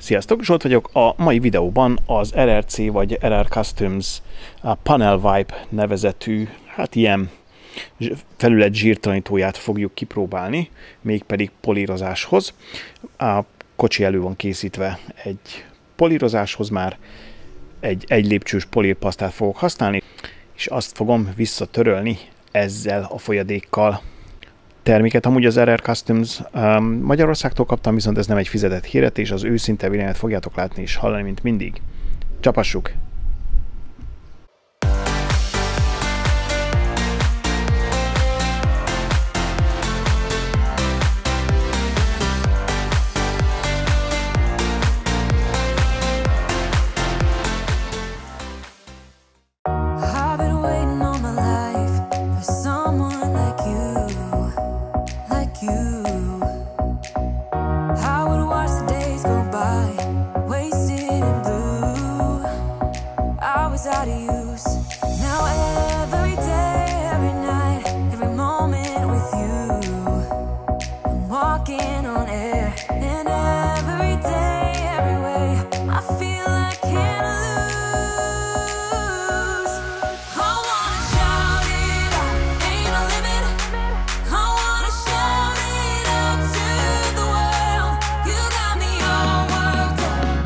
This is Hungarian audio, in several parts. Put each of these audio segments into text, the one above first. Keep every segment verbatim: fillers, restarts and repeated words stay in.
Sziasztok, Zsolt vagyok. A mai videóban az er er cé vagy er er Customs Panel Wipe nevezetű, hát ilyen felület zsírtalanítóját fogjuk kipróbálni, mégpedig polírozáshoz. A kocsi elő van készítve egy polírozáshoz, már egy egy lépcsős polírpasztát fogok használni, és azt fogom visszatörölni ezzel a folyadékkal. Terméket amúgy az er er Customs um, Magyarországtól kaptam, viszont ez nem egy fizetett hirdetés, az őszinte véleményt fogjátok látni és hallani, mint mindig. Csapassuk! Out of use. Now every day, every night, every moment with you, I'm walking on air. And every day, every way, I feel I can't lose. I wanna shout it out, ain't no limit. I wanna shout it out to the world. You got me all worked up,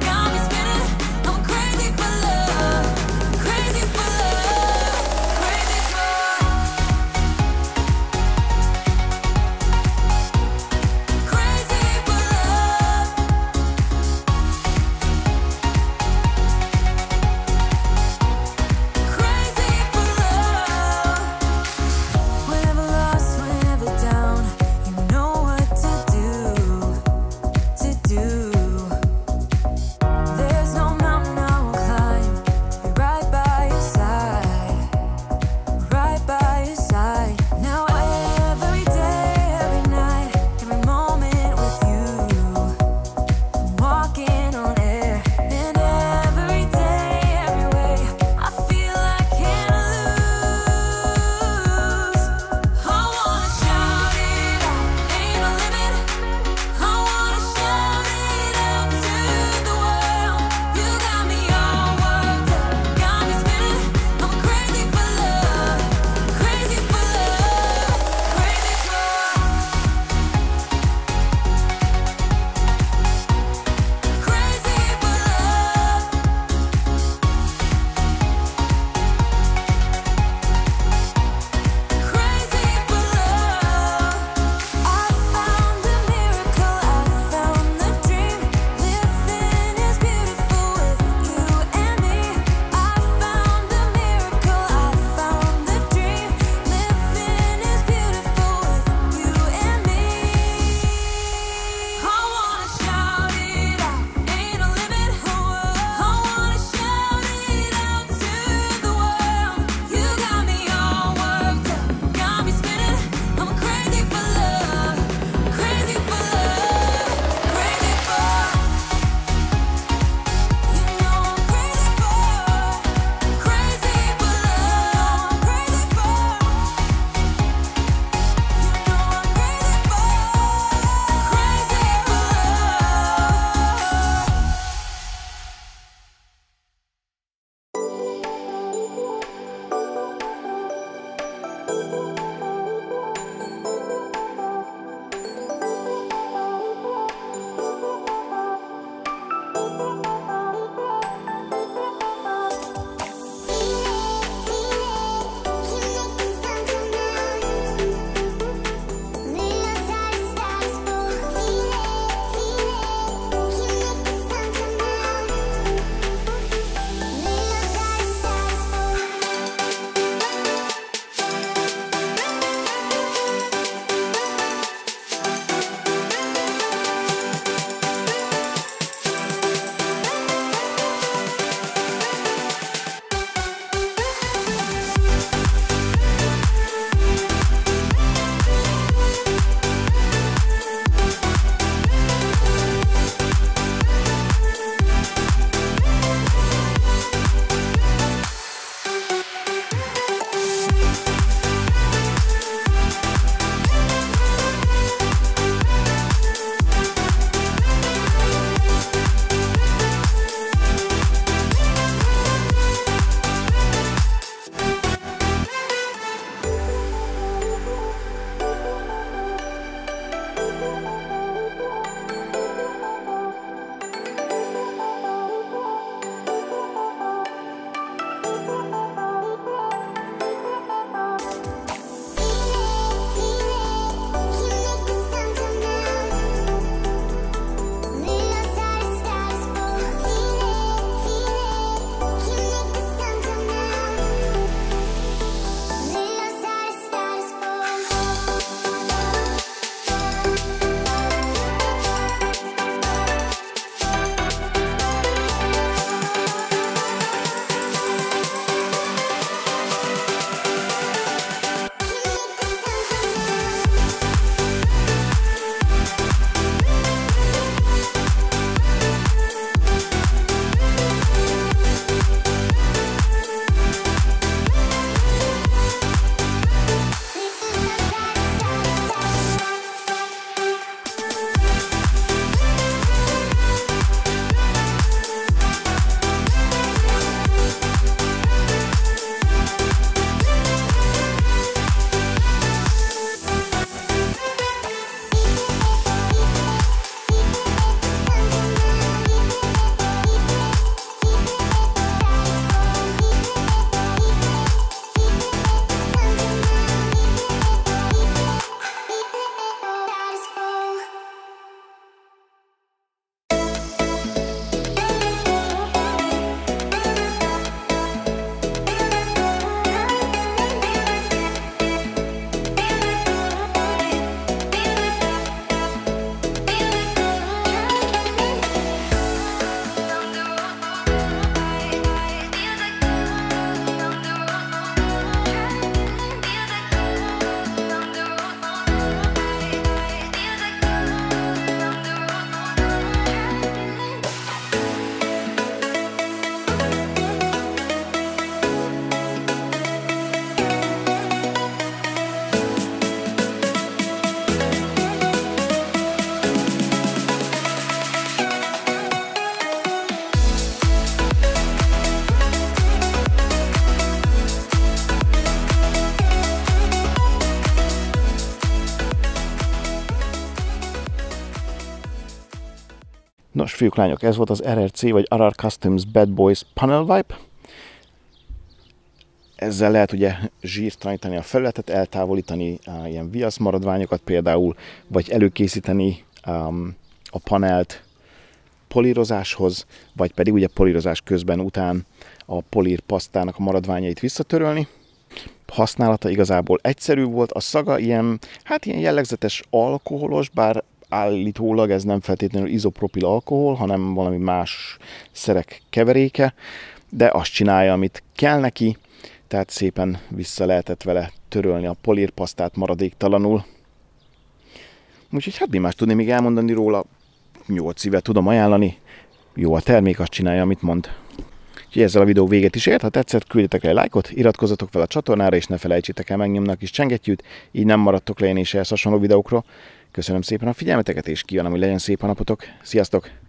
Nos, fiúk, lányok, ez volt az er er cé vagy er er Customs Bad Boys Panel Wipe. Ezzel lehet ugye zsírtalanítani a felületet, eltávolítani uh, ilyen viasz maradványokat például, vagy előkészíteni um, a panelt polírozáshoz, vagy pedig ugye polírozás közben után a polír pasztának a maradványait visszatörölni. Használata igazából egyszerű volt, a szaga ilyen, hát ilyen jellegzetes alkoholos, bár állítólag ez nem feltétlenül izopropil alkohol, hanem valami más szerek keveréke, de azt csinálja, amit kell neki, tehát szépen vissza lehetett vele törölni a polírpasztát maradéktalanul. Úgyhogy hát mi más tudni még elmondani róla, nyolc szívet tudom ajánlani, jó a termék, azt csinálja, amit mond. Úgyhogy ezzel a videó véget is ért, ha tetszett, küldjetek el egy lájkot, iratkozzatok fel a csatornára, és ne felejtsétek el megnyomni a kis csengettyűt, így nem maradtok le én és ehhez hasonló videókról. Köszönöm szépen a figyelmeteket, és kívánom, hogy legyen szép a napotok. Sziasztok!